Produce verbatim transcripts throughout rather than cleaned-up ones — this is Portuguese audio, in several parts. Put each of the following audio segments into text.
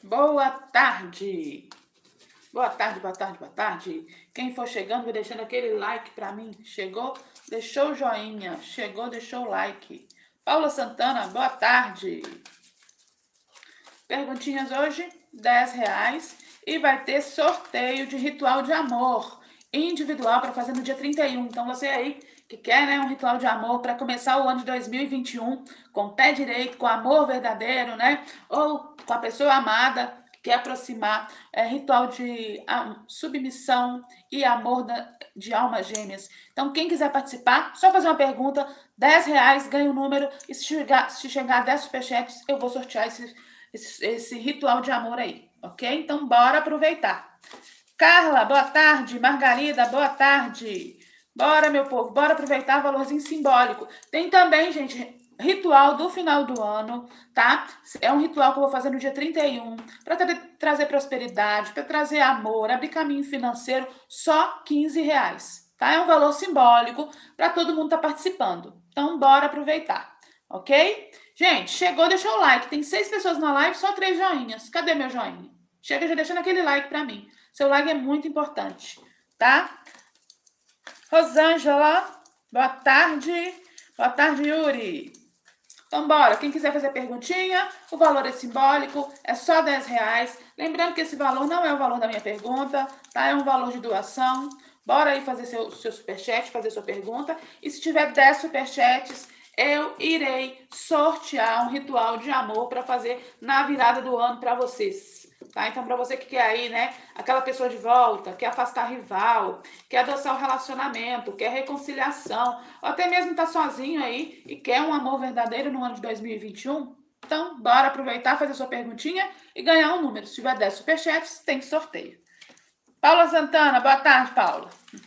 Boa tarde. Boa tarde, boa tarde, boa tarde. Quem for chegando, vai deixando aquele like pra mim. Chegou? Deixou o joinha. Chegou, deixou o like. Paula Santana, boa tarde. Perguntinhas hoje, dez reais. E vai ter sorteio de ritual de amor individual para fazer no dia trinta e um. Então você aí que quer, né, um ritual de amor para começar o ano de dois mil e vinte e um com o pé direito, com amor verdadeiro, né? Ou com a pessoa amada, que quer aproximar, é, ritual de ah, submissão e amor da, de almas gêmeas. Então, quem quiser participar, só fazer uma pergunta, dez reais, ganha o um número, e se chegar, se chegar a dez superchats, eu vou sortear esse, esse, esse ritual de amor aí, ok? Então, bora aproveitar. Carla, boa tarde. Margarida, boa tarde. Bora, meu povo, bora aproveitar valorzinho simbólico. Tem também, gente, ritual do final do ano, tá? É um ritual que eu vou fazer no dia trinta e um, para tra trazer prosperidade, para trazer amor, abrir caminho financeiro, só quinze reais, tá? É um valor simbólico para todo mundo estar tá participando. Então, bora aproveitar, ok? Gente, chegou, deixou o like. Tem seis pessoas na live, só três joinhas. Cadê meu joinha? Chega já deixando aquele like para mim. Seu like é muito importante, tá? Rosângela, boa tarde. Boa tarde, Yuri. Então, bora. Quem quiser fazer perguntinha, o valor é simbólico, é só dez reais. Lembrando que esse valor não é o valor da minha pergunta, tá? É um valor de doação. Bora aí fazer seu, seu superchat, fazer sua pergunta. E se tiver dez superchats, eu irei sortear um ritual de amor para fazer na virada do ano para vocês. Tá? Então, para você que quer aí, né, aquela pessoa de volta, quer afastar rival, quer adoçar o relacionamento, quer reconciliação, ou até mesmo tá sozinho aí e quer um amor verdadeiro no ano de dois mil e vinte e um, então, bora aproveitar, fazer sua perguntinha e ganhar um número. Se tiver dez superchats, tem sorteio. Paula Santana, boa tarde, Paula.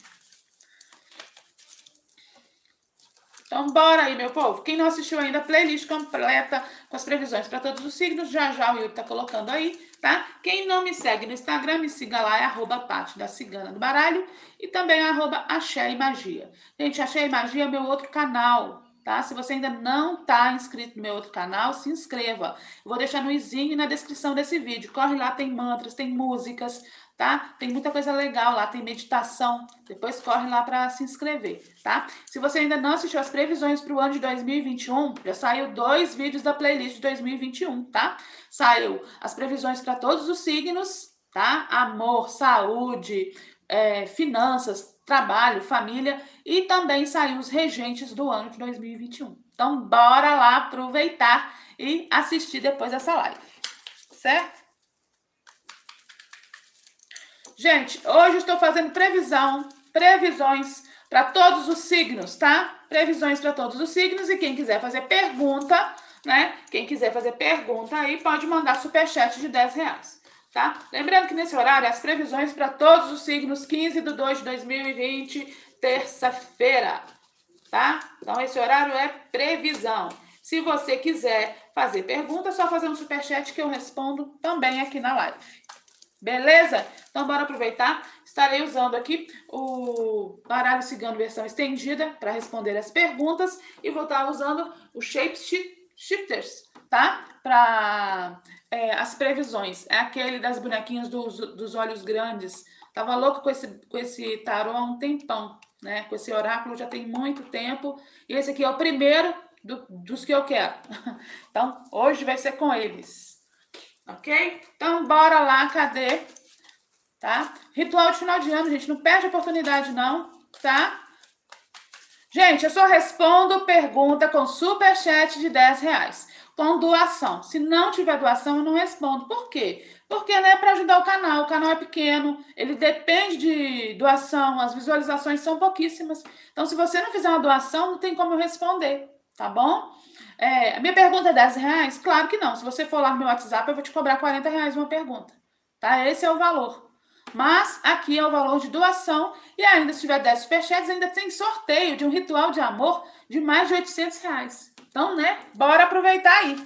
Então, bora aí, meu povo. Quem não assistiu ainda, a playlist completa com as previsões para todos os signos, já já o Yuri tá colocando aí, tá? Quem não me segue no Instagram, me siga lá, é arroba Pati da Cigana do Baralho e também arroba Axé e Magia. Gente, Axé e Magia é meu outro canal, tá? Se você ainda não tá inscrito no meu outro canal, se inscreva. Eu vou deixar no izinho e na descrição desse vídeo. Corre lá, tem mantras, tem músicas, tá? Tem muita coisa legal lá, tem meditação. Depois corre lá para se inscrever, tá? Se você ainda não assistiu as previsões para o ano de dois mil e vinte e um, já saiu dois vídeos da playlist de dois mil e vinte e um, tá? Saiu as previsões para todos os signos, tá? Amor, saúde, é, finanças, trabalho, família, e também saiu os regentes do ano de dois mil e vinte e um. Então, bora lá aproveitar e assistir depois dessa live, certo? Gente, hoje estou fazendo previsão, previsões para todos os signos, tá? Previsões para todos os signos, e quem quiser fazer pergunta, né? Quem quiser fazer pergunta aí, pode mandar superchat de dez reais, tá? Lembrando que nesse horário, as previsões para todos os signos, quinze de dois de dois mil e vinte, terça-feira, tá? Então, esse horário é previsão. Se você quiser fazer pergunta, é só fazer um superchat que eu respondo também aqui na live. Beleza? Então, bora aproveitar. Estarei usando aqui o baralho cigano versão estendida para responder as perguntas e vou estar usando o Shape Shifters, tá? Para é, as previsões. É aquele das bonequinhas dos, dos olhos grandes. Tava louco com esse, com esse tarô há um tempão, né? Com esse oráculo já tem muito tempo. E esse aqui é o primeiro do, dos que eu quero. Então, hoje vai ser com eles. Ok? Então, bora lá, cadê? Tá? Ritual de final de ano, gente, não perde a oportunidade não, tá? Gente, eu só respondo pergunta com superchat de dez reais, com doação. Se não tiver doação, eu não respondo. Por quê? Porque não é para ajudar o canal, o canal é pequeno, ele depende de doação, as visualizações são pouquíssimas. Então, se você não fizer uma doação, não tem como eu responder, tá bom? É, a minha pergunta é dez reais? Claro que não. Se você for lá no meu WhatsApp, eu vou te cobrar quarenta reais uma pergunta. Tá? Esse é o valor. Mas aqui é o valor de doação. E ainda, se tiver dez superchats, ainda tem sorteio de um ritual de amor de mais de oitocentos reais. Então, né? Bora aproveitar aí.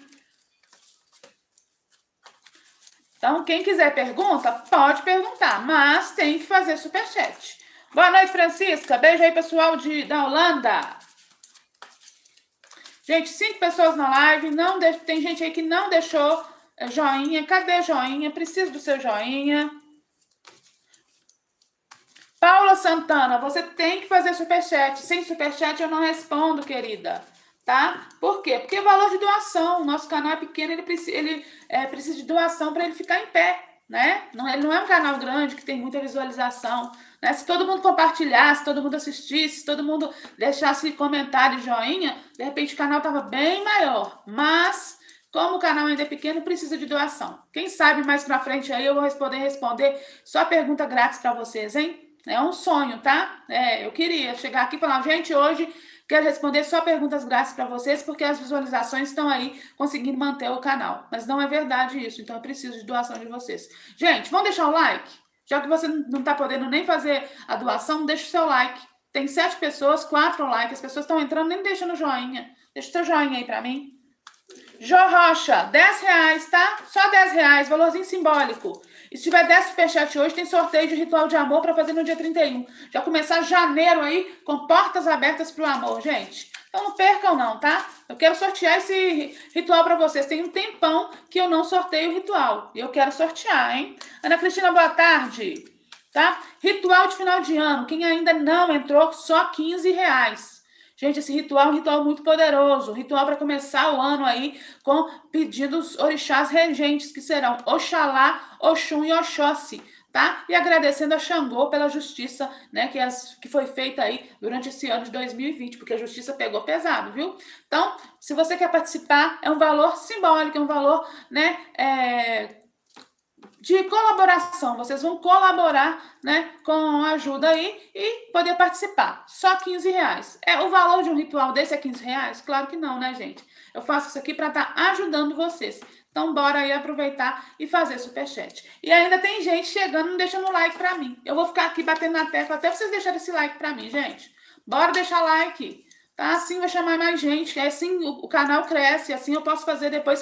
Então, quem quiser pergunta, pode perguntar. Mas tem que fazer superchat. Boa noite, Francisca. Beijo aí, pessoal de, da Holanda. Gente, cinco pessoas na live, não de... tem gente aí que não deixou joinha. Cadê joinha? Preciso do seu joinha. Paula Santana, você tem que fazer superchat. Sem superchat eu não respondo, querida. Tá? Por quê? Porque é valor de doação. O nosso canal é pequeno, ele precisa, ele, é, precisa de doação para ele ficar em pé, né? Não, ele não é um canal grande que tem muita visualização, né? Se todo mundo compartilhasse, se todo mundo assistisse, se todo mundo deixasse comentário e joinha, de repente o canal tava bem maior. Mas, como o canal ainda é pequeno, precisa de doação. Quem sabe mais pra frente aí eu vou responder, responder só pergunta grátis para vocês, hein? É um sonho, tá? É, eu queria chegar aqui e falar, gente, hoje quero responder só perguntas grátis para vocês, porque as visualizações estão aí conseguindo manter o canal. Mas não é verdade isso, então eu preciso de doação de vocês. Gente, vamos deixar o like? Já que você não está podendo nem fazer a doação, deixa o seu like. Tem sete pessoas, quatro likes, as pessoas estão entrando nem deixando joinha. Deixa o seu joinha aí para mim. Jô Rocha, dez reais, tá? Só dez reais, valorzinho simbólico. E se tiver dez superchat hoje, tem sorteio de ritual de amor para fazer no dia trinta e um. Já começar janeiro aí com portas abertas pro amor, gente. Então não percam não, tá? Eu quero sortear esse ritual para vocês. Tem um tempão que eu não sorteio o ritual. E eu quero sortear, hein? Ana Cristina, boa tarde. Tá? Ritual de final de ano. Quem ainda não entrou, só quinze reais. Gente, esse ritual é um ritual muito poderoso. Ritual para começar o ano aí com pedidos orixás regentes, que serão Oxalá, Oxum e Oxóssi, tá? E agradecendo a Xangô pela justiça, né, que, as, que foi feita aí durante esse ano de dois mil e vinte, porque a justiça pegou pesado, viu? Então, se você quer participar, é um valor simbólico, é um valor, né, é... de colaboração, vocês vão colaborar, né, com a ajuda aí e poder participar. Só quinze reais. É, o valor de um ritual desse é quinze reais? Claro que não, né, gente? Eu faço isso aqui para estar tá ajudando vocês. Então, bora aí aproveitar e fazer superchat. E ainda tem gente chegando, não deixando like para mim. Eu vou ficar aqui batendo na tecla até vocês deixarem esse like para mim, gente. Bora deixar like. Tá? Assim vai chamar mais gente, assim o, o canal cresce, assim eu posso fazer depois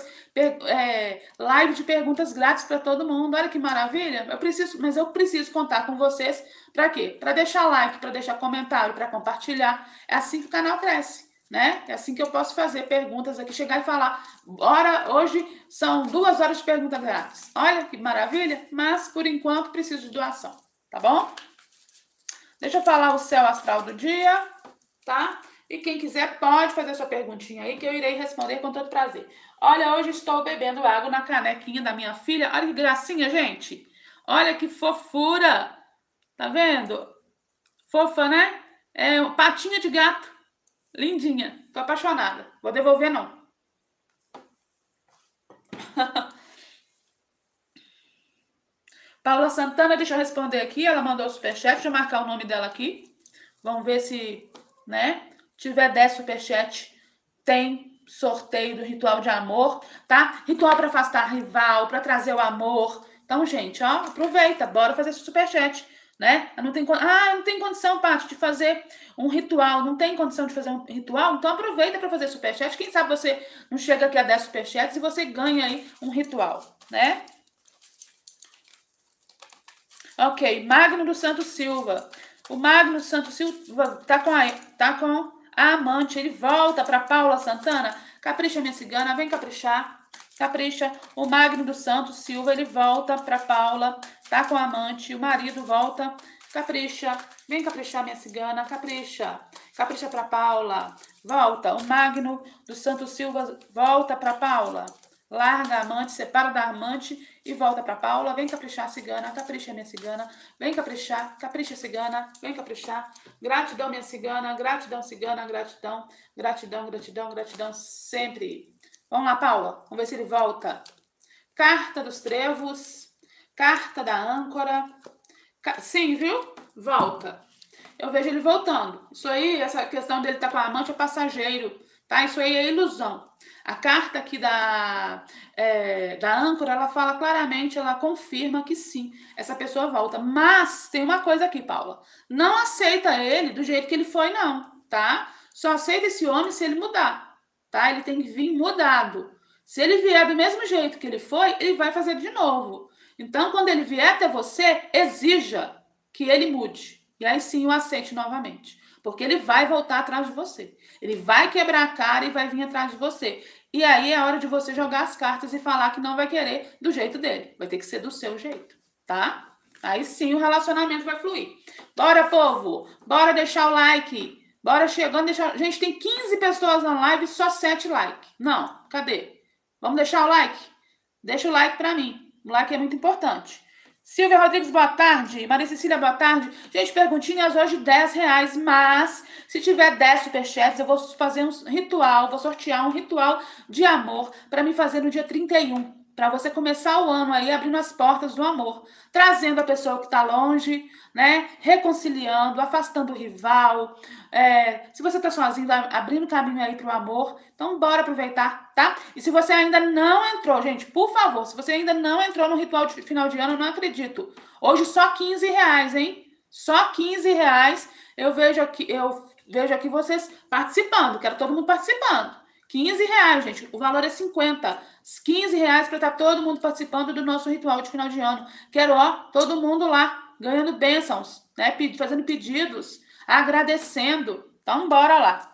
é, live de perguntas grátis para todo mundo. Olha que maravilha. Eu preciso, mas eu preciso contar com vocês para quê? Para deixar like, para deixar comentário, para compartilhar. É assim que o canal cresce, né? É assim que eu posso fazer perguntas aqui, chegar e falar. Ora, hoje são duas horas de pergunta grátis. Olha que maravilha, mas por enquanto preciso de doação, tá bom? Deixa eu falar o céu astral do dia, tá? E quem quiser pode fazer sua perguntinha aí que eu irei responder com todo prazer. Olha, hoje estou bebendo água na canequinha da minha filha. Olha que gracinha, gente. Olha que fofura. Tá vendo? Fofa, né? É uma patinha de gato. Lindinha. Tô apaixonada. Vou devolver, não. Paula Santana, deixa eu responder aqui. Ela mandou o superchat. Deixa eu marcar o nome dela aqui. Vamos ver se, né? Tiver dez superchat, tem sorteio do ritual de amor, tá? Ritual para afastar rival, para trazer o amor. Então, gente, ó, aproveita, bora fazer esse superchat, né? Não tem, ah, não tem condição, Paty, de fazer um ritual, não tem condição de fazer um ritual? Então aproveita para fazer superchat. Quem sabe você não chega aqui a dez superchats e você ganha aí um ritual, né? Ok, Magno do Santo Silva. O Magno do Santo Silva tá com a... Tá com a amante, ele volta para Paula Santana. Capricha, minha cigana, vem caprichar. Capricha. O Magno do Santo Silva, ele volta para Paula, tá com a amante. O marido volta. Capricha. Vem caprichar, minha cigana. Capricha. Capricha para Paula. Volta. O Magno do Santo Silva volta para Paula. Larga a amante, separa da amante e volta para Paula. Vem caprichar, cigana. Capricha, minha cigana. Vem caprichar. Capricha, cigana. Vem caprichar. Gratidão, minha cigana. Gratidão, cigana. Gratidão. Gratidão, gratidão, gratidão. Sempre. Vamos lá, Paula. Vamos ver se ele volta. Carta dos Trevos. Carta da âncora. Sim, viu? Volta. Eu vejo ele voltando. Isso aí, essa questão dele estar com a amante é passageiro. Tá? Isso aí é ilusão. A carta aqui da, é, da âncora, ela fala claramente, ela confirma que sim, essa pessoa volta. Mas tem uma coisa aqui, Paula. Não aceita ele do jeito que ele foi, não, tá? Só aceita esse homem se ele mudar, tá? Ele tem que vir mudado. Se ele vier do mesmo jeito que ele foi, ele vai fazer de novo. Então, quando ele vier até você, exija que ele mude. E aí sim o aceite novamente. Porque ele vai voltar atrás de você. Ele vai quebrar a cara e vai vir atrás de você. E aí é hora de você jogar as cartas e falar que não vai querer do jeito dele. Vai ter que ser do seu jeito, tá? Aí sim o relacionamento vai fluir. Bora, povo! Bora deixar o like. Bora chegando, deixar... Gente, tem quinze pessoas na live e só sete likes. Não, cadê? Vamos deixar o like? Deixa o like pra mim. O like é muito importante. Silvia Rodrigues, boa tarde. Maria Cecília, boa tarde. Gente, perguntinhas hoje dez reais, mas se tiver dez superchats, eu vou fazer um ritual, vou sortear um ritual de amor para me fazer no dia trinta e um. Para você começar o ano aí abrindo as portas do amor, trazendo a pessoa que está longe, né? Reconciliando, afastando o rival. É, se você está sozinho, abrindo caminho aí para o amor, então bora aproveitar, tá? E se você ainda não entrou, gente, por favor, se você ainda não entrou no ritual de final de ano, eu não acredito. Hoje só quinze reais, hein? Só quinze reais. Eu vejo aqui, eu vejo aqui vocês participando, quero todo mundo participando. quinze reais, gente. O valor é cinquenta. quinze reais para estar todo mundo participando do nosso ritual de final de ano. Quero, ó, todo mundo lá, ganhando bênçãos, né? Fazendo pedidos, agradecendo. Então, bora lá.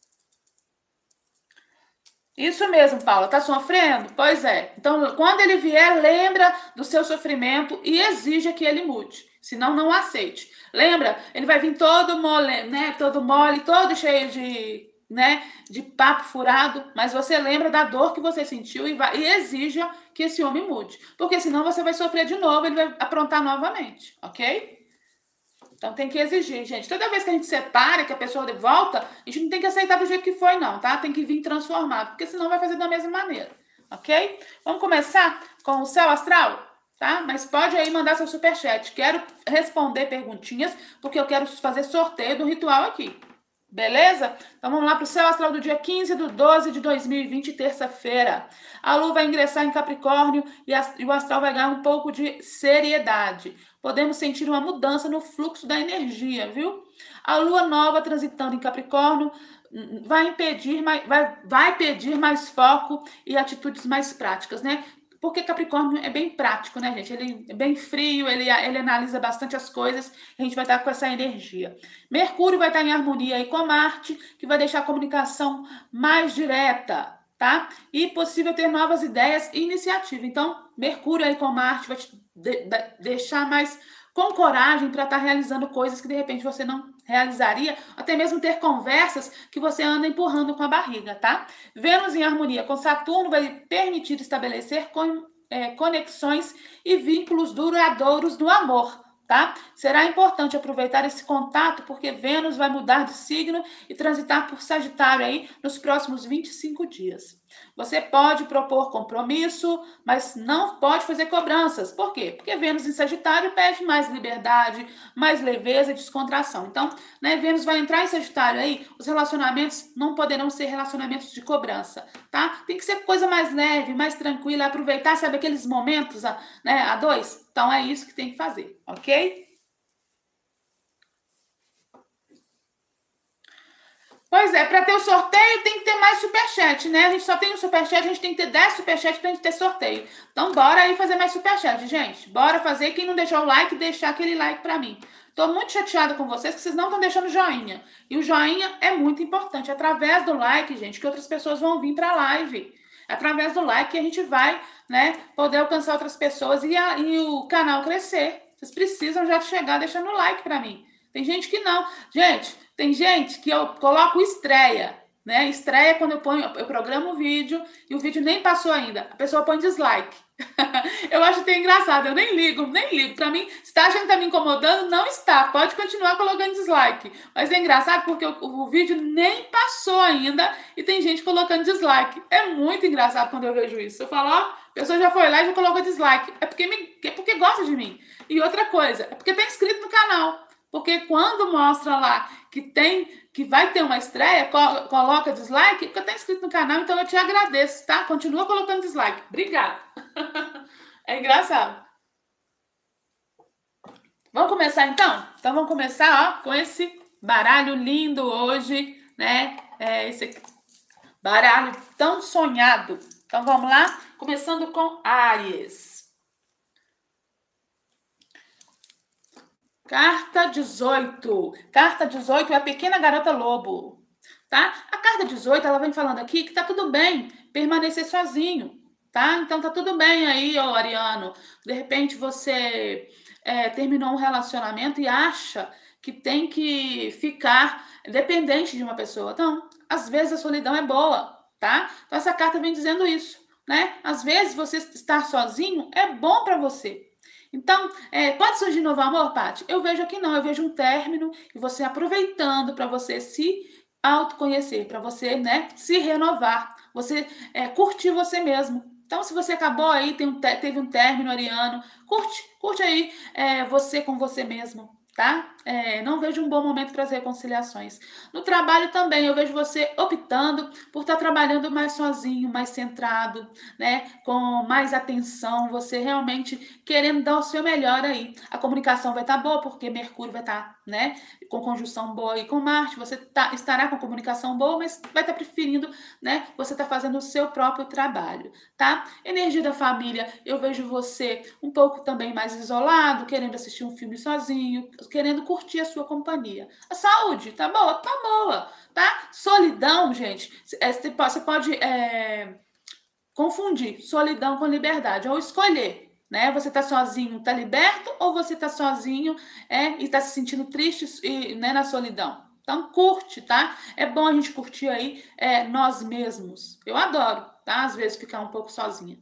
Isso mesmo, Paula. Tá sofrendo? Pois é. Então, quando ele vier, lembra do seu sofrimento e exija que ele mude. Senão, não aceite. Lembra? Ele vai vir todo mole, né? Todo mole, todo cheio de... né, de papo furado, mas você lembra da dor que você sentiu e, vai, e exija que esse homem mude. Porque senão você vai sofrer de novo, ele vai aprontar novamente, ok? Então tem que exigir, gente. Toda vez que a gente separa, que a pessoa de volta, a gente não tem que aceitar do jeito que foi, não, tá? Tem que vir transformado, porque senão vai fazer da mesma maneira, ok? Vamos começar com o céu astral? Tá? Mas pode aí mandar seu superchat. Quero responder perguntinhas, porque eu quero fazer sorteio do ritual aqui. Beleza? Então vamos lá para o céu astral do dia quinze de doze de dois mil e vinte, terça-feira. A lua vai ingressar em Capricórnio e, a, e o astral vai ganhar um pouco de seriedade. Podemos sentir uma mudança no fluxo da energia, viu? A lua nova transitando em Capricórnio vai impedir, vai, vai pedir mais foco e atitudes mais práticas, né? Porque Capricórnio é bem prático, né, gente? Ele é bem frio, ele, ele analisa bastante as coisas, a gente vai estar com essa energia. Mercúrio vai estar em harmonia aí com Marte, que vai deixar a comunicação mais direta, tá? E possível ter novas ideias e iniciativa. Então, Mercúrio aí com Marte vai te de, de, deixar mais com coragem para estar realizando coisas que de repente você não realizaria, até mesmo ter conversas que você anda empurrando com a barriga, tá? Vênus em harmonia com Saturno vai permitir estabelecer con, é, conexões e vínculos duradouros no amor, tá? Será importante aproveitar esse contato porque Vênus vai mudar de signo e transitar por Sagitário aí nos próximos vinte e cinco dias. Você pode propor compromisso, mas não pode fazer cobranças. Por quê? Porque Vênus em Sagitário pede mais liberdade, mais leveza e descontração. Então, né, Vênus vai entrar em Sagitário aí, os relacionamentos não poderão ser relacionamentos de cobrança, tá? Tem que ser coisa mais leve, mais tranquila, aproveitar, sabe, aqueles momentos, né, a dois? Então, é isso que tem que fazer, ok? Pois é, para ter o sorteio tem que ter mais superchat, né? A gente só tem um superchat, a gente tem que ter dez superchats pra gente ter sorteio. Então, bora aí fazer mais superchat, gente. Bora fazer. Quem não deixou o like, deixar aquele like pra mim. Tô muito chateada com vocês, que vocês não estão deixando joinha. E o joinha é muito importante. Através do like, gente, que outras pessoas vão vir pra live. Através do like que a gente vai, né, poder alcançar outras pessoas e, a, e o canal crescer. Vocês precisam já chegar deixando o like pra mim. Tem gente que não. Gente, tem gente que eu coloco estreia, né? Estreia quando eu ponho, eu programo o vídeo e o vídeo nem passou ainda. A pessoa põe dislike. Eu acho até engraçado, eu nem ligo, nem ligo. Pra mim, se tá achando que tá me incomodando, não está. Pode continuar colocando dislike. Mas é engraçado porque o, o vídeo nem passou ainda e tem gente colocando dislike. É muito engraçado quando eu vejo isso. Eu falo, ó, a pessoa já foi lá e já colocou dislike. É porque, me, é porque gosta de mim. E outra coisa, é porque tá inscrito no canal. Porque quando mostra lá que tem, que vai ter uma estreia, co coloca dislike, porque tá inscrito no canal, então eu te agradeço, tá? Continua colocando dislike. Obrigada. É engraçado. Vamos começar então? Então vamos começar, ó, com esse baralho lindo hoje, né? É esse baralho tão sonhado. Então vamos lá? Começando com Áries. Carta dezoito. Carta dezoito é a pequena garota lobo. tá? A carta dezoito, ela vem falando aqui que tá tudo bem permanecer sozinho, tá? Então tá tudo bem aí, ô Ariano. De repente você é, terminou um relacionamento e acha que tem que ficar dependente de uma pessoa. Então, às vezes a solidão é boa, tá? Então essa carta vem dizendo isso, né? Às vezes você estar sozinho é bom para você. Então, é, pode surgir novo amor, Paty? Eu vejo aqui não, eu vejo um término e você aproveitando para você se autoconhecer, para você, né, se renovar, você é, curtir você mesmo. Então, se você acabou aí, tem um, teve um término, Ariano, curte, curte aí é, você com você mesmo, tá? É, não vejo um bom momento para as reconciliações. No trabalho também, eu vejo você optando por estar trabalhando mais sozinho, mais centrado, né? Com mais atenção, você realmente querendo dar o seu melhor aí. A comunicação vai estar boa, porque Mercúrio vai estar, né? Com conjunção boa aí com Marte, você tá, estará com comunicação boa, mas vai estar preferindo, né? Você tá fazendo o seu próprio trabalho, tá? Energia da família, eu vejo você um pouco também mais isolado, querendo assistir um filme sozinho, querendo curtir a sua companhia. A saúde, tá boa? Tá boa, tá? Solidão, gente, você pode é, confundir solidão com liberdade, ou escolher, né? Você tá sozinho, tá liberto, ou você tá sozinho é, e tá se sentindo triste e, né, na solidão. Então, curte, tá? É bom a gente curtir aí é, nós mesmos. Eu adoro, tá? Às vezes ficar um pouco sozinha.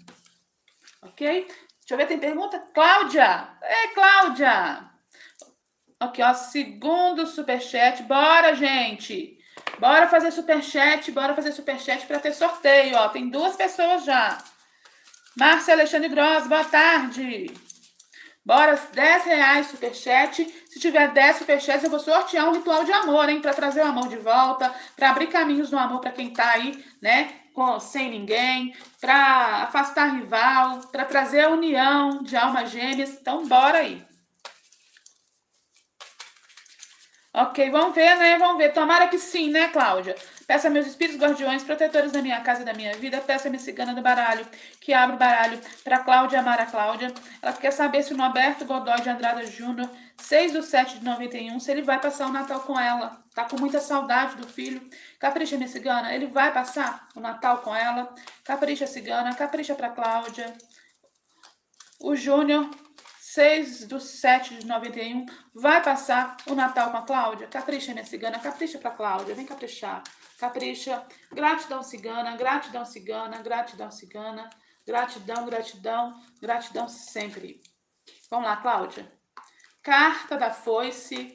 Ok? Deixa eu ver, tem pergunta? Cláudia! É, Cláudia! Aqui, ó, segundo superchat. Bora, gente! Bora fazer superchat, bora fazer superchat para ter sorteio, ó. Tem duas pessoas já. Márcia Alexandre Gross, boa tarde. Bora, dez reais superchat. Se tiver dez superchats, eu vou sortear um ritual de amor, hein? Para trazer o amor de volta, para abrir caminhos no amor para quem tá aí, né? Com, sem ninguém, para afastar rival, para trazer a união de almas gêmeas. Então, bora aí. Ok, vamos ver, né? Vamos ver. Tomara que sim, né, Cláudia? Peça meus espíritos guardiões, protetores da minha casa e da minha vida. Peça minha cigana do baralho, que abre o baralho para Cláudia amar a Cláudia. Ela quer saber se o Norberto Godoy de Andrada Júnior, seis de sete de noventa e um, se ele vai passar o Natal com ela. Tá com muita saudade do filho. Capricha, minha cigana. Ele vai passar o Natal com ela. Capricha, cigana. Capricha para Cláudia. O Júnior, seis de sete de noventa e um, vai passar o Natal com a Cláudia? Capricha, minha cigana, capricha pra Cláudia, vem caprichar. Capricha, gratidão cigana, gratidão cigana, gratidão cigana, gratidão, gratidão, gratidão sempre. Vamos lá, Cláudia. Carta da foice,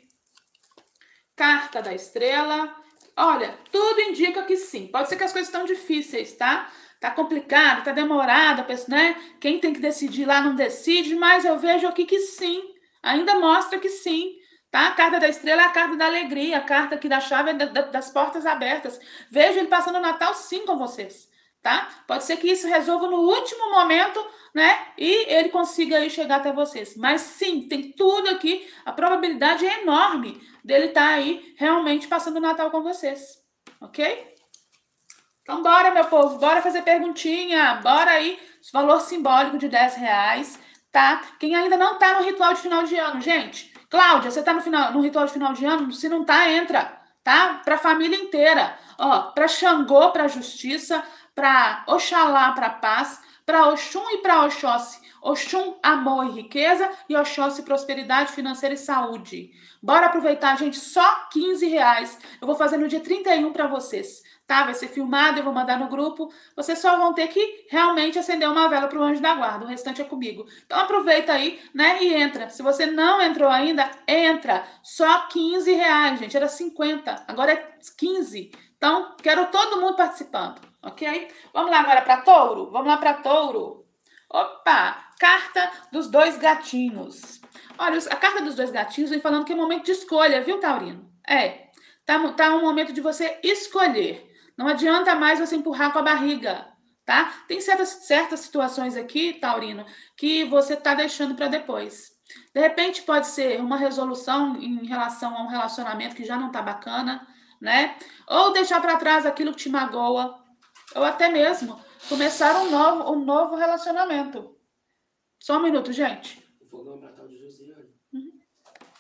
carta da estrela. Olha, tudo indica que sim. Pode ser que as coisas estão difíceis, tá? Tá complicado, tá demorado, né? Quem tem que decidir lá não decide, mas eu vejo aqui que sim. Ainda mostra que sim, tá? A carta da estrela é a carta da alegria, a carta aqui da chave é da, da, das portas abertas. Vejo ele passando o Natal sim com vocês, tá? Pode ser que isso resolva no último momento, né? E ele consiga aí chegar até vocês. Mas sim, tem tudo aqui, a probabilidade é enorme dele estar tá aí realmente passando o Natal com vocês, ok? Então, bora, meu povo, bora fazer perguntinha, bora aí, valor simbólico de dez reais, tá? Quem ainda não tá no ritual de final de ano, gente, Cláudia, você tá no, final, no ritual de final de ano? Se não tá, entra, tá? Pra família inteira, ó, pra Xangô, pra justiça, pra Oxalá, pra paz, pra Oxum e pra Oxóssi. Oxum, amor e riqueza, e Oxóssi, prosperidade financeira e saúde. Bora aproveitar, gente, só quinze reais. Eu vou fazer no dia trinta e um pra vocês. Tá? Vai ser filmado, eu vou mandar no grupo. Vocês só vão ter que realmente acender uma vela para o anjo da guarda. O restante é comigo. Então aproveita aí, né? E entra. Se você não entrou ainda, entra. Só quinze reais, gente. Era cinquenta. Agora é quinze. Então, quero todo mundo participando, ok? Vamos lá agora para touro? Vamos lá para touro. Opa! Carta dos dois gatinhos. Olha, a carta dos dois gatinhos vem falando que é momento de escolha, viu, Taurino? É. Tá, tá um momento de você escolher. Não adianta mais você empurrar com a barriga, tá? Tem certas, certas situações aqui, Taurino, que você tá deixando para depois. De repente pode ser uma resolução em relação a um relacionamento que já não tá bacana, né? Ou deixar para trás aquilo que te magoa, ou até mesmo começar um novo, um novo relacionamento. Só um minuto, gente. O fogão para tal de Josiane. Uhum.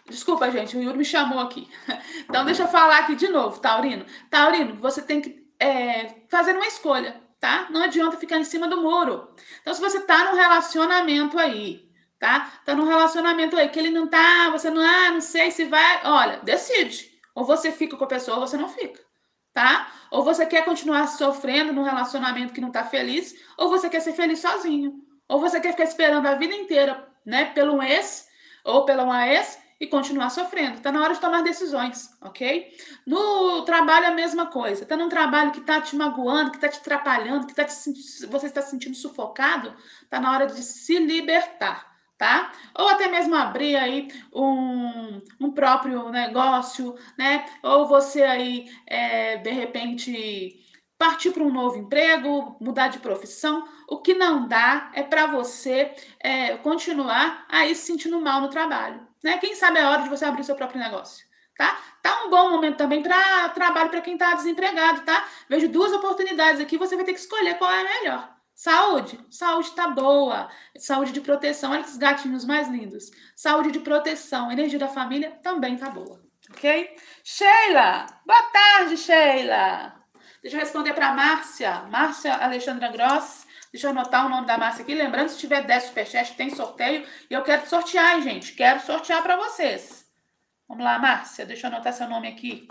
Desculpa, gente, o Yuri me chamou aqui. Então, deixa eu falar aqui de novo, Taurino. Taurino, você tem que é, fazer uma escolha, tá? Não adianta ficar em cima do muro. Então, se você tá num relacionamento aí, tá? Tá num relacionamento aí que ele não tá, você não, ah, não sei se vai. Olha, decide. Ou você fica com a pessoa ou você não fica, tá? Ou você quer continuar sofrendo num relacionamento que não tá feliz, ou você quer ser feliz sozinho. Ou você quer ficar esperando a vida inteira, né, pelo ex ou pela uma ex e continuar sofrendo. Tá na hora de tomar decisões, ok? No trabalho é a mesma coisa. Tá num trabalho que tá te magoando, que tá te atrapalhando, que tá te, você está se sentindo sufocado, tá na hora de se libertar, tá? Ou até mesmo abrir aí um, um próprio negócio, né? Ou você aí, é, de repente, partir para um novo emprego, mudar de profissão. O que não dá é para você é, continuar aí se sentindo mal no trabalho, né? Quem sabe é a hora de você abrir seu próprio negócio, tá? Tá um bom momento também para trabalho para quem está desempregado, tá? Vejo duas oportunidades aqui, você vai ter que escolher qual é a melhor. Saúde, saúde tá boa, saúde de proteção, olha que os gatinhos mais lindos. Saúde de proteção, energia da família também tá boa, ok? Sheila, boa tarde, Sheila. Deixa eu responder para Márcia, Márcia Alexandra Gross. Deixa eu anotar o nome da Márcia aqui. Lembrando, se tiver dez superchats, tem sorteio. E eu quero sortear, hein, gente. Quero sortear para vocês. Vamos lá, Márcia. Deixa eu anotar seu nome aqui.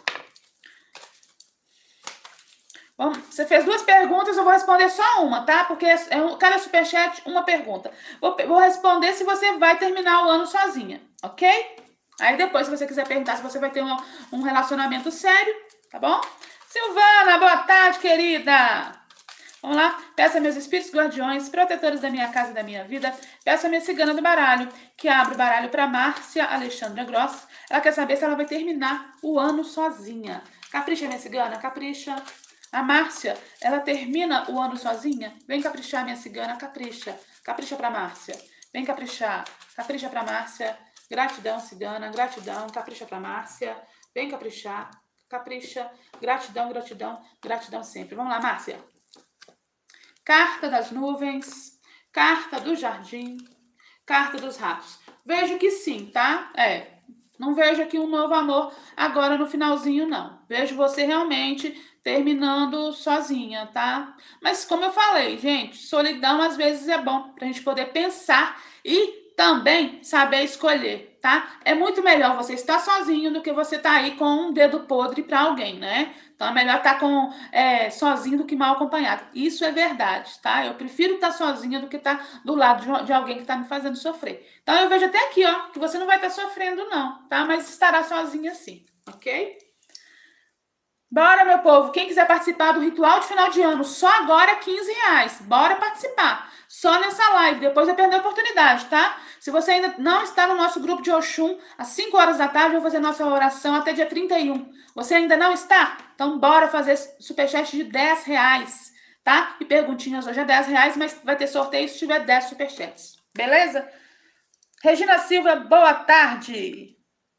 Vamos, você fez duas perguntas, eu vou responder só uma, tá? Porque é um, cada superchat, uma pergunta. Vou, vou responder se você vai terminar o ano sozinha, ok? Aí depois, se você quiser perguntar se você vai ter um, um relacionamento sério, tá bom? Silvana, boa tarde, querida. Vamos lá? Peça meus espíritos guardiões, protetores da minha casa e da minha vida. Peça a minha cigana do baralho, que abre o baralho para Márcia Alexandra Gross. Ela quer saber se ela vai terminar o ano sozinha. Capricha, minha cigana, capricha. A Márcia, ela termina o ano sozinha? Vem caprichar, minha cigana, capricha. Capricha para Márcia. Vem caprichar. Capricha para Márcia. Gratidão, cigana, gratidão. Capricha para Márcia. Vem caprichar. Capricha. Gratidão, gratidão, gratidão sempre. Vamos lá, Márcia. Carta das nuvens, carta do jardim, carta dos ratos. Vejo que sim, tá? É, não vejo aqui um novo amor agora no finalzinho, não. Vejo você realmente terminando sozinha, tá? Mas como eu falei, gente, solidão às vezes é bom pra gente poder pensar e também saber escolher, tá? É muito melhor você estar sozinho do que você estar aí com um dedo podre para alguém, né? Então é melhor estar com, é, sozinho do que mal acompanhado. Isso é verdade, tá? Eu prefiro estar sozinha do que estar do lado de, de alguém que está me fazendo sofrer. Então eu vejo até aqui, ó, que você não vai estar sofrendo não, tá? Mas estará sozinha sim, ok? Bora, meu povo. Quem quiser participar do ritual de final de ano, só agora quinze reais. Bora participar. Só nessa live. Depois vai perder a oportunidade, tá? Se você ainda não está no nosso grupo de Oxum, às cinco horas da tarde eu vou fazer nossa oração até dia trinta e um. Você ainda não está? Então bora fazer superchat de dez reais, tá? E perguntinhas hoje é dez reais, mas vai ter sorteio se tiver dez superchats. Beleza? Regina Silva, boa tarde.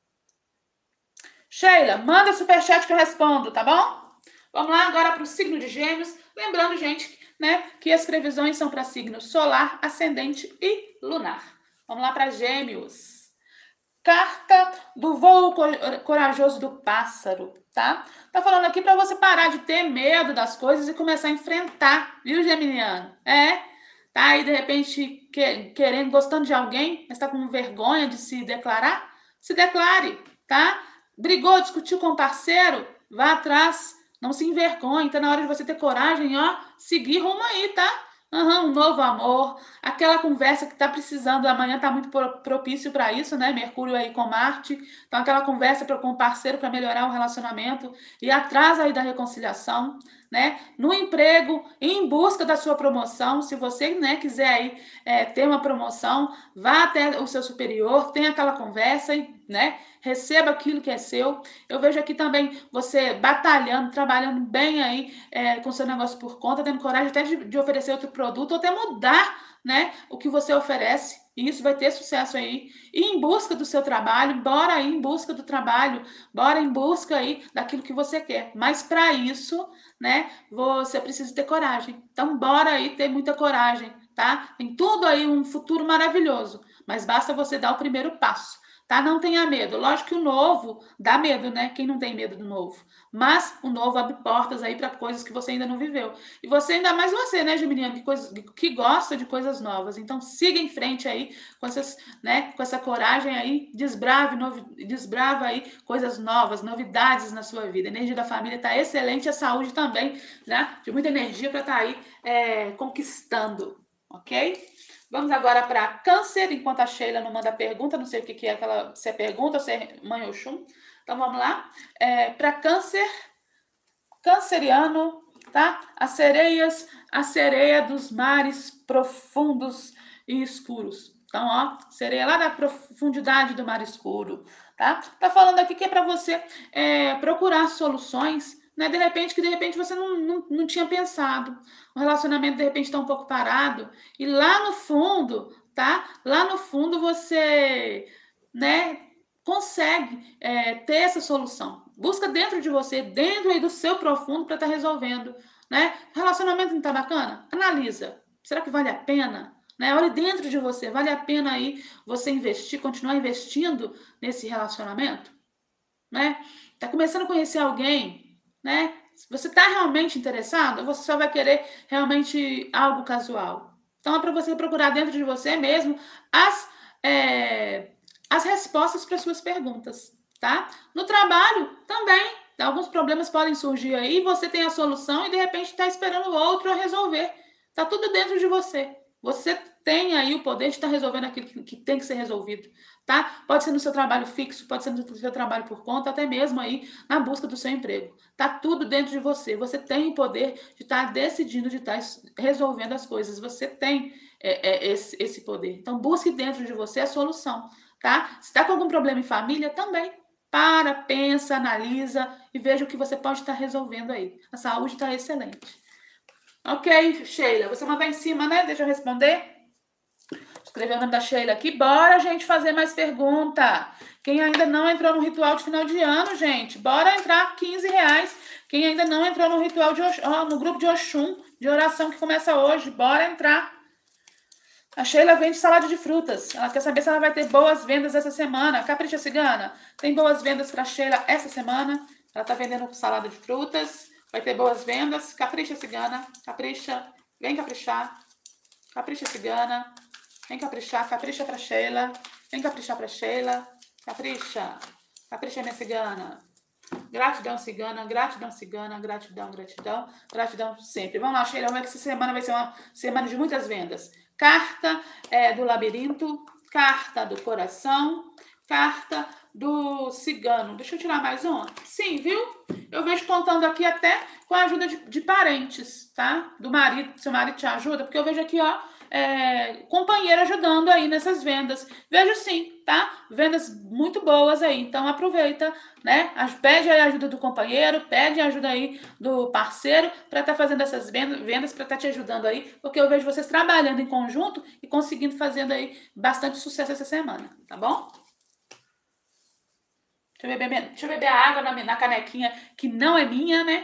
Sheila, manda superchat que eu respondo, tá bom? Vamos lá agora para o signo de Gêmeos. Lembrando, gente, né, que as previsões são para signo solar, ascendente e lunar. Vamos lá para Gêmeos. Carta do voo corajoso do pássaro, tá? Tá falando aqui para você parar de ter medo das coisas e começar a enfrentar, viu, geminiano? É, tá aí de repente querendo, gostando de alguém, mas tá com vergonha de se declarar? Se declare, tá? Brigou, discutiu com o parceiro? Vá atrás, não se envergonhe, tá na hora de você ter coragem, ó, seguir rumo aí, tá? Uhum, um novo amor, aquela conversa que tá precisando, amanhã tá muito propício para isso, né? Mercúrio aí com Marte, então aquela conversa pra, com o parceiro para melhorar o relacionamento e atrás aí da reconciliação, né? No emprego, em busca da sua promoção, se você, né, quiser aí é, ter uma promoção, vá até o seu superior, tenha aquela conversa e, né, receba aquilo que é seu. Eu vejo aqui também você batalhando, trabalhando bem aí é, com seu negócio por conta, tendo coragem até de, de oferecer outro produto ou até mudar, né, o que você oferece. E isso vai ter sucesso aí. E em busca do seu trabalho, bora aí em busca do trabalho, bora em busca aí daquilo que você quer. Mas para isso, né, você precisa ter coragem. Então bora aí ter muita coragem, tá? Tem tudo aí um futuro maravilhoso, mas basta você dar o primeiro passo. tá? Não tenha medo. Lógico que o novo dá medo, né? Quem não tem medo do novo? Mas o novo abre portas aí para coisas que você ainda não viveu. E você, ainda mais você, né, Geminiano, que, coisa, que gosta de coisas novas. Então, siga em frente aí com, essas, né, com essa coragem aí, desbrave, novi, desbrava aí coisas novas, novidades na sua vida. A energia da família está excelente, a saúde também, né? De muita energia para estar tá aí é, conquistando, ok? Vamos agora para Câncer, enquanto a Sheila não manda pergunta, não sei o que, que é aquela, se é pergunta ou se é Mãe Oxum. Então vamos lá. É, para Câncer, canceriano, tá? As sereias, a sereia dos mares profundos e escuros. Então, ó, sereia lá da profundidade do mar escuro, tá? Tá falando aqui que é para você é, procurar soluções, né? De repente, que de repente você não, não, não tinha pensado. O relacionamento, de repente, está um pouco parado. E lá no fundo, tá? Lá no fundo você, né, consegue é, ter essa solução. Busca dentro de você, dentro aí do seu profundo para estar tá resolvendo, né? Relacionamento não tá bacana? Analisa. Será que vale a pena? Né? Olhe dentro de você. Vale a pena aí você investir, continuar investindo nesse relacionamento? Né? Tá começando a conhecer alguém, né? Você tá realmente interessado ou você só vai querer realmente algo casual? Então é para você procurar dentro de você mesmo as... É, as respostas para suas perguntas, tá? No trabalho, também, alguns problemas podem surgir aí, você tem a solução e de repente está esperando o outro a resolver. Tá tudo dentro de você. Você tem aí o poder de estar resolvendo aquilo que tem que ser resolvido, tá? Pode ser no seu trabalho fixo, pode ser no seu trabalho por conta, até mesmo aí na busca do seu emprego. Tá tudo dentro de você. Você tem o poder de estar decidindo, de estar resolvendo as coisas. Você tem é, é, esse, esse poder. Então, busque dentro de você a solução. Tá? Se está com algum problema em família, também. Para, pensa, analisa e veja o que você pode estar resolvendo aí. A saúde está excelente. Ok, Sheila, você mandou em cima, né? Deixa eu responder. Escrever o nome da Sheila aqui. Bora, gente, fazer mais pergunta. Quem ainda não entrou no ritual de final de ano, gente, bora entrar quinze reais. Quem ainda não entrou no ritual de Oxum, ó, no grupo de Oxum, de oração que começa hoje, bora entrar. A Sheila vende salada de frutas. Ela quer saber se ela vai ter boas vendas essa semana. Capricha Cigana, tem boas vendas para Sheila essa semana. Ela tá vendendo salada de frutas. Vai ter boas vendas. Capricha Cigana, capricha. Vem caprichar. Capricha Cigana. Vem caprichar. Capricha para Sheila. Vem caprichar para Sheila. Capricha. Capricha minha cigana. Gratidão, cigana, gratidão, cigana, gratidão, gratidão, gratidão sempre. Vamos lá, Sheila, vamos ver que essa semana vai ser uma semana de muitas vendas. Carta é, do labirinto, carta do coração, carta do cigano. Deixa eu tirar mais uma. Sim, viu? Eu vejo contando aqui até com a ajuda de, de parentes, tá? Do marido, seu marido te ajuda, porque eu vejo aqui, ó, é, companheiro ajudando aí nessas vendas. Vejo sim, tá? Vendas muito boas aí, então aproveita, né? Pede a ajuda do companheiro, pede a ajuda aí do parceiro para estar tá fazendo essas vendas, para estar tá te ajudando aí, porque eu vejo vocês trabalhando em conjunto e conseguindo fazendo aí bastante sucesso essa semana, tá bom? Deixa eu beber, deixa eu beber a água na, na canequinha que não é minha, né?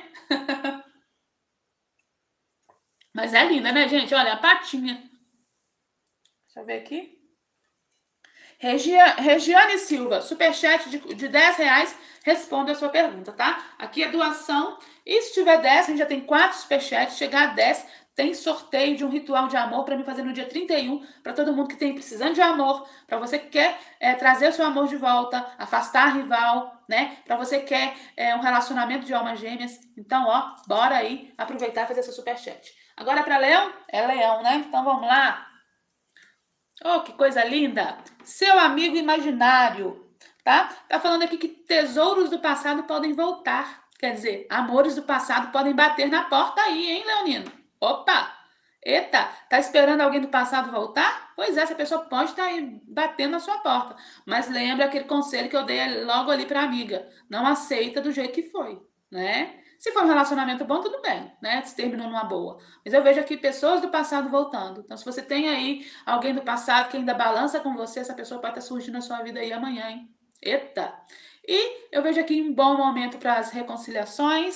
Mas é linda, né, gente? Olha, a patinha. Deixa eu ver aqui. Regia, Regiane Silva, superchat de, de dez reais, responde a sua pergunta, tá? Aqui é doação. E se tiver dez, a gente já tem quatro superchats. Chegar a dez, tem sorteio de um ritual de amor para me fazer no dia trinta e um, para todo mundo que tem precisando de amor, para você que quer é, trazer o seu amor de volta, afastar a rival, né? Para você que quer é, um relacionamento de almas gêmeas. Então, ó, bora aí aproveitar e fazer seu superchat. Agora para Leão? É Leão, né? Então vamos lá. Oh, que coisa linda! Seu amigo imaginário, tá? Tá falando aqui que tesouros do passado podem voltar. Quer dizer, amores do passado podem bater na porta aí, hein, Leonino? Opa! Eita, tá esperando alguém do passado voltar? Pois é, essa pessoa pode estar aí batendo na sua porta. Mas lembra aquele conselho que eu dei logo ali pra amiga. Não aceita do jeito que foi, né? Se for um relacionamento bom, tudo bem, né? Se terminou numa boa. Mas eu vejo aqui pessoas do passado voltando. Então, se você tem aí alguém do passado que ainda balança com você, essa pessoa pode estar surgindo na sua vida aí amanhã, hein? Eita! E eu vejo aqui um bom momento para as reconciliações,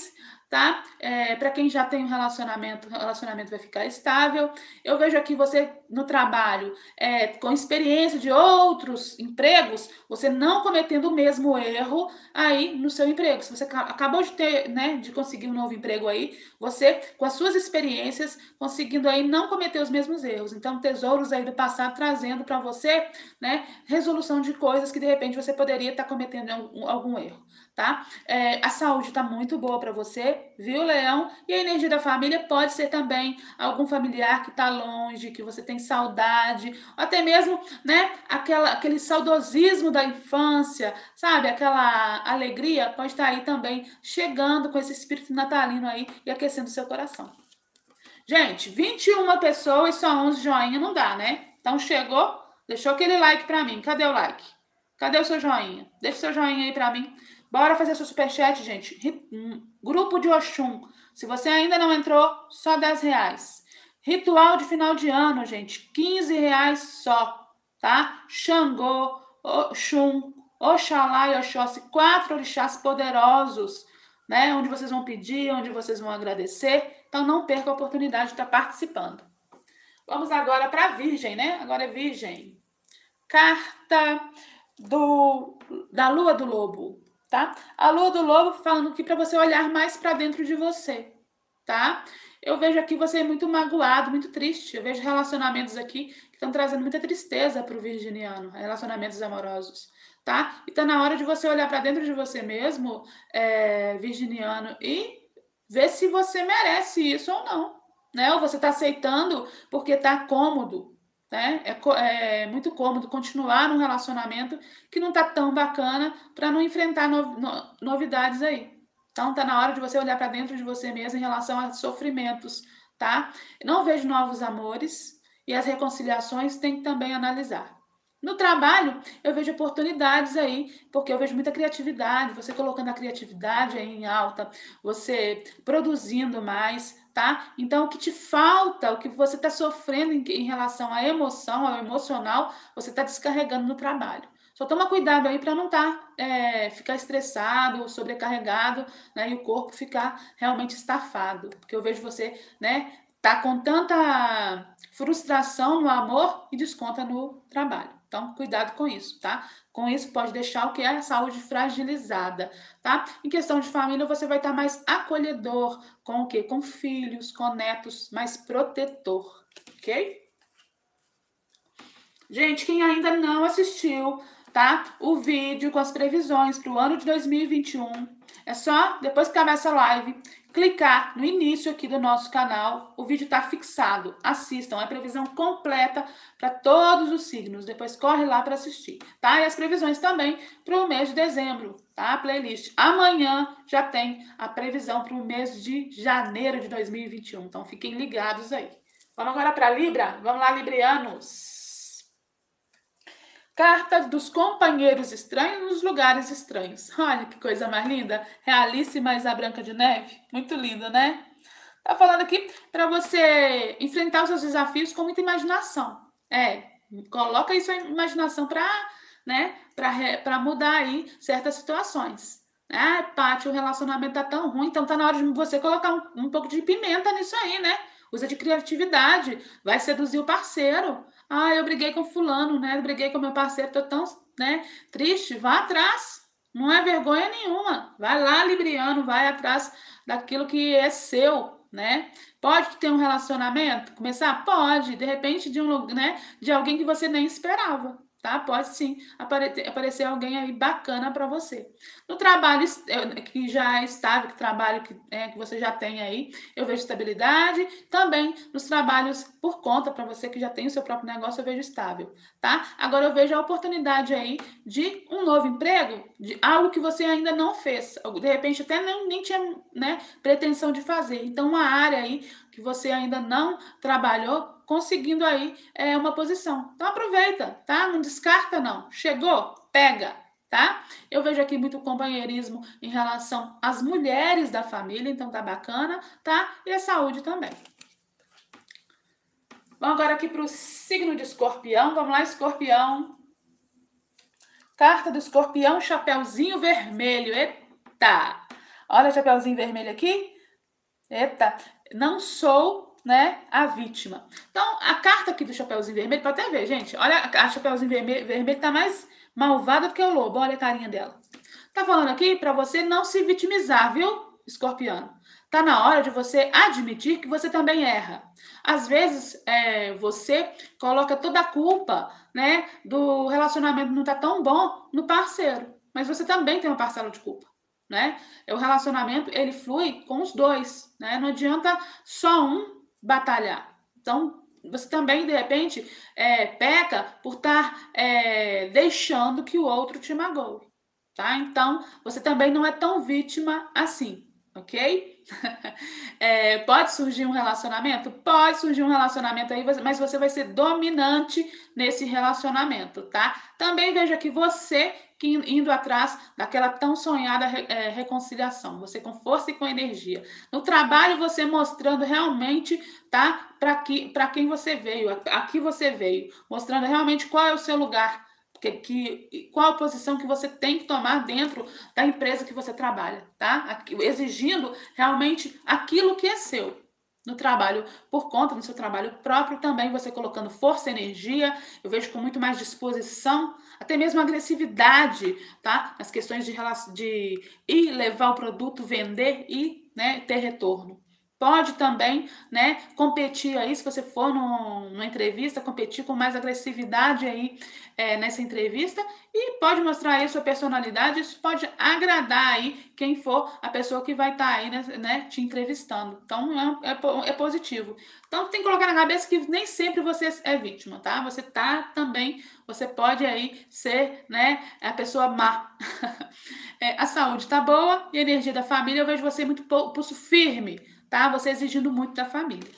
tá? É, para quem já tem um relacionamento, o relacionamento vai ficar estável. Eu vejo aqui você no trabalho, é, com experiência de outros empregos, você não cometendo o mesmo erro aí no seu emprego. Se você acabou de ter, né, de conseguir um novo emprego aí, você, com as suas experiências, conseguindo aí não cometer os mesmos erros. Então, tesouros aí do passado trazendo para você, né, resolução de coisas que de repente você poderia estar cometendo algum, algum erro, tá? É, a saúde está muito boa para você, viu, Leão? E a energia da família pode ser também algum familiar que está longe, que você tem saudade, ou até mesmo, né, aquela, aquele saudosismo da infância, sabe? Aquela alegria pode estar aí também chegando com esse espírito natalino aí e aquecendo seu coração. Gente, vinte e uma pessoas, só onze joinha não dá, né? Então chegou, deixou aquele like pra mim. Cadê o like? Cadê o seu joinha? Deixa o seu joinha aí pra mim. Bora fazer seu superchat, gente. Grupo de Oxum. Se você ainda não entrou, só dez reais. Ritual de final de ano, gente. quinze reais só, tá? Xangô, Oxum, Oxalá e Oxóssi. Quatro orixás poderosos, né? Onde vocês vão pedir, onde vocês vão agradecer. Então, não perca a oportunidade de estar participando. Vamos agora para a Virgem, né? Agora é Virgem. Carta do, da Lua do Lobo, tá? A Lua do Lobo falando aqui para você olhar mais para dentro de você, tá? Eu vejo aqui você muito magoado, muito triste. Eu vejo relacionamentos aqui que estão trazendo muita tristeza para o virginiano, relacionamentos amorosos, tá? E tá na hora de você olhar para dentro de você mesmo, é, virginiano, e ver se você merece isso ou não, né? Ou você está aceitando porque está cômodo, né? É, é muito cômodo continuar num relacionamento que não está tão bacana para não enfrentar no, no, novidades aí. Então tá na hora de você olhar para dentro de você mesmo em relação a sofrimentos, tá? Não vejo novos amores e as reconciliações tem que também analisar. No trabalho, eu vejo oportunidades aí, porque eu vejo muita criatividade, você colocando a criatividade aí em alta, você produzindo mais, tá? Então, o que te falta, o que você está sofrendo em, em relação à emoção, ao emocional, você está descarregando no trabalho. Só toma cuidado aí para não tá, é, ficar estressado, sobrecarregado, né? E o corpo ficar realmente estafado. Porque eu vejo você, né? Tá com tanta frustração no amor e desconta no trabalho. Então, cuidado com isso, tá? Com isso, pode deixar o que é a saúde fragilizada, tá? Em questão de família, você vai estar mais acolhedor, com o quê? Com filhos, com netos, mais protetor, ok? Gente, quem ainda não assistiu, tá? O vídeo com as previsões para o ano de dois mil e vinte e um, é só, depois que acabar essa live, clicar no início aqui do nosso canal, o vídeo está fixado, assistam, é a previsão completa para todos os signos, depois corre lá para assistir, tá? E as previsões também para o mês de dezembro, tá? A playlist. Amanhã já tem a previsão para o mês de janeiro de dois mil e vinte e um, então fiquem ligados aí. Vamos agora para Libra? Vamos lá, librianos! Carta dos companheiros estranhos nos lugares estranhos. Olha que coisa mais linda. Realice mais a Branca de Neve. Muito lindo, né? Tá falando aqui para você enfrentar os seus desafios com muita imaginação. É, coloca aí sua imaginação para, né, para mudar aí certas situações. Ah, Paty, o relacionamento tá tão ruim, então tá na hora de você colocar um, um pouco de pimenta nisso aí, né? Usa de criatividade, vai seduzir o parceiro. Ah, eu briguei com fulano, né? Eu briguei com meu parceiro, tô tão, né, triste. Vá atrás. Não é vergonha nenhuma. Vai lá, libriano, vai atrás daquilo que é seu, né? Pode ter um relacionamento, começar? Pode, de repente de um, né, de alguém que você nem esperava. Tá? Pode sim aparecer, aparecer alguém aí bacana para você. No trabalho que já é estável, que trabalho que, é, que você já tem aí, eu vejo estabilidade. Também nos trabalhos por conta, para você que já tem o seu próprio negócio, eu vejo estável, tá? Agora eu vejo a oportunidade aí de um novo emprego, de algo que você ainda não fez, de repente até nem, nem tinha, né, pretensão de fazer. Então, uma área aí que você ainda não trabalhou, conseguindo aí é, uma posição. Então aproveita, tá? Não descarta não. Chegou? Pega, tá? Eu vejo aqui muito companheirismo em relação às mulheres da família, então tá bacana, tá? E a saúde também. Vamos agora aqui para o signo de Escorpião. Vamos lá, Escorpião. Carta do Escorpião, chapeuzinho vermelho. Eita! Olha o chapeuzinho vermelho aqui. Eita, não sou, né, a vítima. Então, a carta aqui do Chapeuzinho Vermelho, pode até ver, gente. Olha, a Chapeuzinho Vermelho, vermelho tá mais malvada do que o lobo. Olha a carinha dela. Tá falando aqui para você não se vitimizar, viu, escorpiano? Tá na hora de você admitir que você também erra. Às vezes, é, você coloca toda a culpa, né, do relacionamento não tá tão bom no parceiro. Mas você também tem uma parcela de culpa, né? O relacionamento, ele flui com os dois, né? Não adianta só um batalhar. Então, você também, de repente, é, peca por estar é, deixando que o outro te magoe, tá? Então, você também não é tão vítima assim, ok? É, pode surgir um relacionamento? Pode surgir um relacionamento aí, mas você vai ser dominante nesse relacionamento, tá? Também veja que você que indo atrás daquela tão sonhada é, reconciliação, você com força e com energia. No trabalho, você mostrando realmente, tá? Para que, para quem você veio, aqui você veio, mostrando realmente qual é o seu lugar. Que, que, qual a posição que você tem que tomar dentro da empresa que você trabalha, tá? Exigindo realmente aquilo que é seu. No trabalho por conta, no seu trabalho próprio também, você colocando força, energia, eu vejo com muito mais disposição, até mesmo agressividade, tá? Nas questões de, de ir levar o produto, vender e, né, ter retorno. Pode também, né, competir aí, se você for num, numa entrevista, competir com mais agressividade aí é, nessa entrevista e pode mostrar aí a sua personalidade, isso pode agradar aí quem for a pessoa que vai estar tá aí, né, né, te entrevistando. Então, é, é, é positivo. Então, tem que colocar na cabeça que nem sempre você é vítima, tá? Você tá também, você pode aí ser, né, a pessoa má. É, a saúde tá boa e a energia da família, eu vejo você muito pulso firme, tá? Você exigindo muito da família.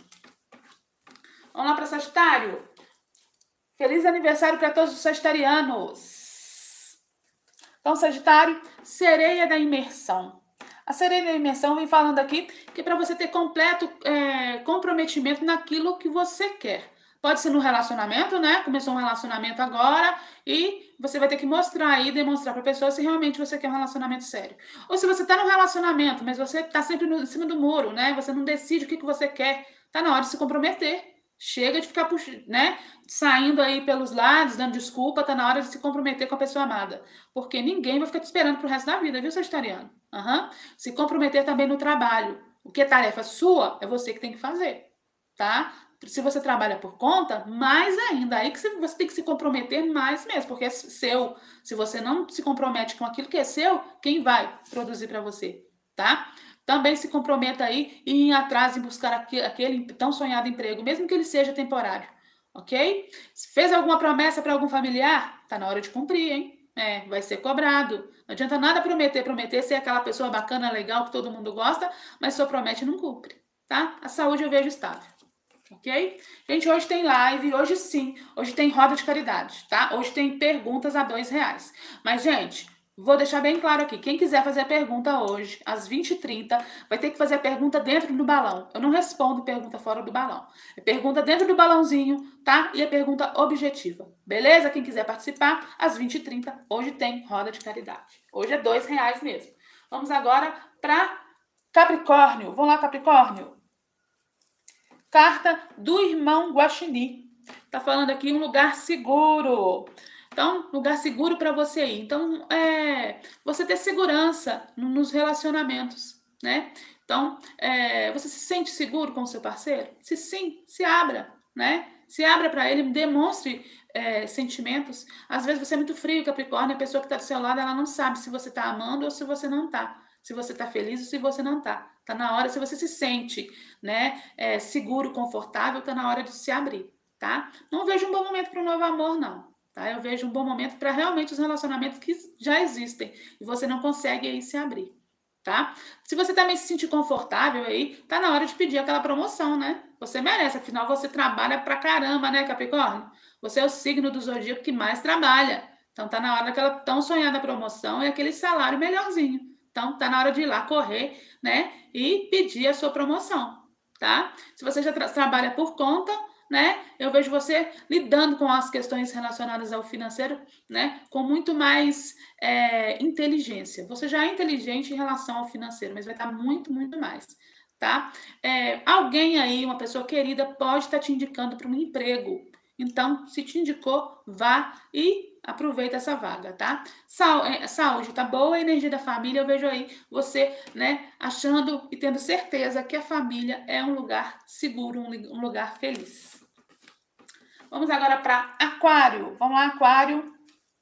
Vamos lá para Sagitário. Feliz aniversário para todos os sagitarianos. Então, Sagitário, sereia da imersão. A sereia da imersão vem falando aqui que é para você ter completo é, comprometimento naquilo que você quer. Pode ser no relacionamento, né? Começou um relacionamento agora e você vai ter que mostrar aí, demonstrar para a pessoa se realmente você quer um relacionamento sério. Ou se você está no relacionamento, mas você está sempre no, em cima do muro, né? Você não decide o que, que você quer. Tá na hora de se comprometer. Chega de ficar, né, saindo aí pelos lados, dando desculpa, tá na hora de se comprometer com a pessoa amada. Porque ninguém vai ficar te esperando pro resto da vida, viu, sagitariano? Uhum. Se comprometer também no trabalho. O que é tarefa sua, é você que tem que fazer, tá? Se você trabalha por conta, mais ainda, aí que você tem que se comprometer mais mesmo, porque é seu. Se você não se compromete com aquilo que é seu, quem vai produzir para você, tá? Também se comprometa aí em ir atrás e buscar aquele tão sonhado emprego, mesmo que ele seja temporário, ok? Se fez alguma promessa para algum familiar, tá na hora de cumprir, hein? É, vai ser cobrado. Não adianta nada prometer, prometer ser aquela pessoa bacana, legal, que todo mundo gosta, mas só promete e não cumpre, tá? A saúde eu vejo estável, ok? Gente, hoje tem live, hoje sim, hoje tem roda de caridade, tá? Hoje tem perguntas a dois reais. Mas, gente, vou deixar bem claro aqui, quem quiser fazer a pergunta hoje, às vinte e trinta, vai ter que fazer a pergunta dentro do balão. Eu não respondo pergunta fora do balão. É pergunta dentro do balãozinho, tá? E é pergunta objetiva. Beleza? Quem quiser participar, às vinte e trinta, hoje tem roda de caridade. Hoje é dois reais mesmo. Vamos agora para Capricórnio. Vamos lá, Capricórnio. Carta do irmão Guaxinim. Tá falando aqui um lugar seguro. Então, lugar seguro para você ir. Então, é, você ter segurança nos relacionamentos, né? Então, é, você se sente seguro com o seu parceiro? Se sim, se abra, né? Se abra para ele, demonstre é, sentimentos. Às vezes você é muito frio, Capricórnio, a pessoa que está do seu lado, ela não sabe se você está amando ou se você não está. Se você está feliz ou se você não está. Está na hora, se você se sente, né, é, seguro, confortável, está na hora de se abrir, tá? Não vejo um bom momento para um novo amor, não. Tá? Eu vejo um bom momento para realmente os relacionamentos que já existem e você não consegue aí se abrir, tá? Se você também se sentir confortável aí, tá na hora de pedir aquela promoção, né? Você merece, afinal você trabalha pra caramba, né, Capricórnio? Você é o signo do zodíaco que mais trabalha. Então tá na hora daquela tão sonhada promoção e aquele salário melhorzinho. Então tá na hora de ir lá correr, né, e pedir a sua promoção, tá? Se você já tra trabalha por conta, né? Eu vejo você lidando com as questões relacionadas ao financeiro, né? Com muito mais é, inteligência. Você já é inteligente em relação ao financeiro, mas vai estar muito, muito mais, tá? É, alguém aí, uma pessoa querida, pode estar te indicando para um emprego. Então, se te indicou, vá e aproveita essa vaga, tá? Sa é, saúde tá boa, a energia da família, eu vejo aí você, né, achando e tendo certeza que a família é um lugar seguro, um, um lugar feliz. Vamos agora para Aquário. Vamos lá, Aquário.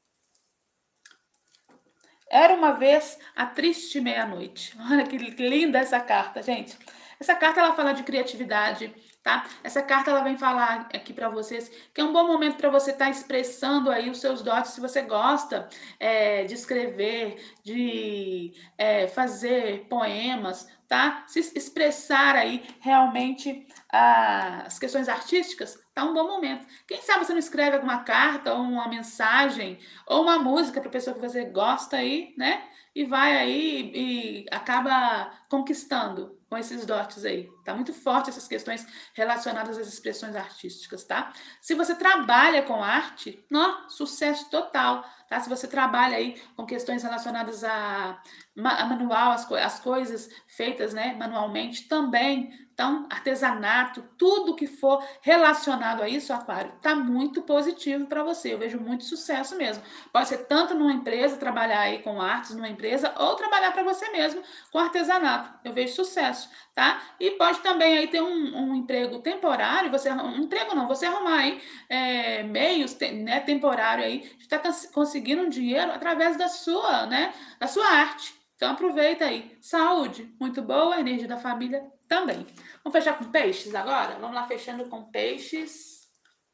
Era uma vez a triste meia-noite. Olha que linda essa carta, gente. Essa carta ela fala de criatividade, tá? Essa carta ela vem falar aqui para vocês que é um bom momento para você estar tá expressando aí os seus dotes, se você gosta é, de escrever, de é, fazer poemas, tá? Se expressar aí realmente ah, as questões artísticas, tá um bom momento. Quem sabe você não escreve alguma carta ou uma mensagem ou uma música para a pessoa que você gosta aí, né? E vai aí e acaba conquistando com esses dotes aí. Tá muito forte essas questões relacionadas às expressões artísticas, tá? Se você trabalha com arte, ó, sucesso total, tá? Se você trabalha aí com questões relacionadas a, a manual, as, as coisas feitas, né, manualmente também, então, artesanato, tudo que for relacionado a isso, Aquário, tá muito positivo para você. Eu vejo muito sucesso mesmo. Pode ser tanto numa empresa, trabalhar aí com artes numa empresa, ou trabalhar para você mesmo com artesanato. Eu vejo sucesso, tá? E pode também aí ter um, um emprego temporário, você um emprego não, você arrumar aí é, meios, te, né, temporário aí, de estar tá conseguindo um dinheiro através da sua, né, da sua arte. Então aproveita aí. Saúde, muito boa, energia da família também. Vamos fechar com peixes agora? Vamos lá fechando com peixes.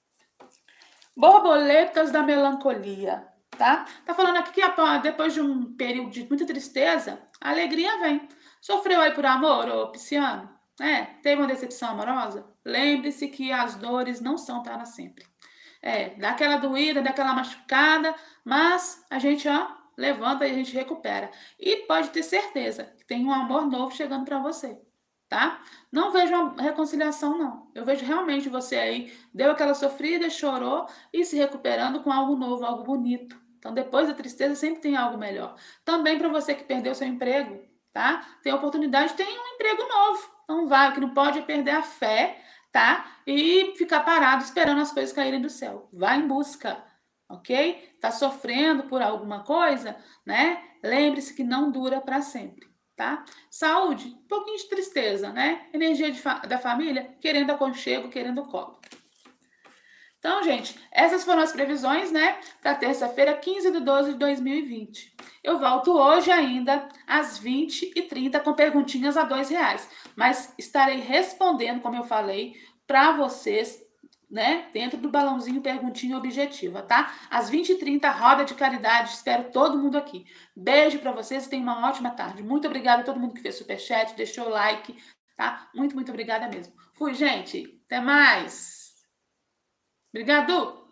Borboletas da melancolia, tá? Tá falando aqui que depois de um período de muita tristeza, a alegria vem. Sofreu aí por amor, ô pisciano? É, teve uma decepção amorosa? Lembre-se que as dores não são para sempre. É, dá aquela doída, dá aquela machucada, mas a gente, ó, levanta e a gente recupera. E pode ter certeza que tem um amor novo chegando para você, tá? Não vejo uma reconciliação, não. Eu vejo realmente você aí, deu aquela sofrida, chorou e se recuperando com algo novo, algo bonito. Então, depois da tristeza, sempre tem algo melhor. Também para você que perdeu seu emprego, tá? Tem oportunidade, tem um emprego novo. Então, vai, o que não pode é perder a fé, tá? E ficar parado esperando as coisas caírem do céu. Vai em busca, ok? Tá sofrendo por alguma coisa, né? Lembre-se que não dura para sempre, tá? Saúde, um pouquinho de tristeza, né? Energia de fa da família, querendo aconchego, querendo colo. Então, gente, essas foram as previsões, né? Para terça-feira, quinze de doze de dois mil e vinte. Eu volto hoje ainda, às vinte e trinta, com perguntinhas a dois reais. Mas estarei respondendo, como eu falei, para vocês, né? Dentro do balãozinho perguntinha objetiva, tá? Às vinte e trinta, roda de caridade. Espero todo mundo aqui. Beijo para vocês e tenham uma ótima tarde. Muito obrigada a todo mundo que fez superchat, deixou o like, tá? Muito, muito obrigada mesmo. Fui, gente. Até mais. Obrigado!